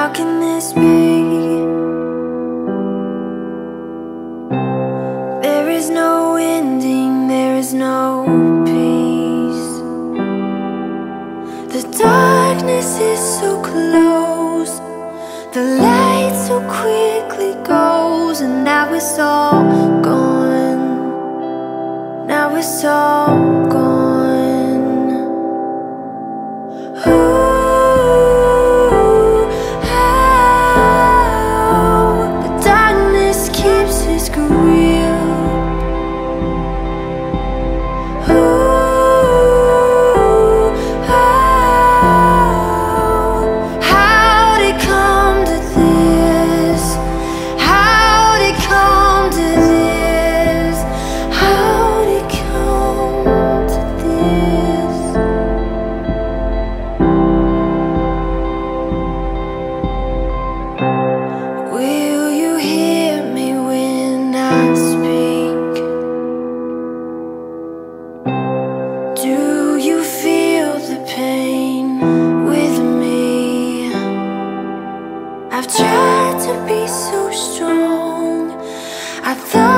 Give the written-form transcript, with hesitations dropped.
How can this be? There is no ending, there is no peace. The darkness is so close, the light so quickly goes, and now it's all gone. Now it's all gone. I've tried to be so strong. I thought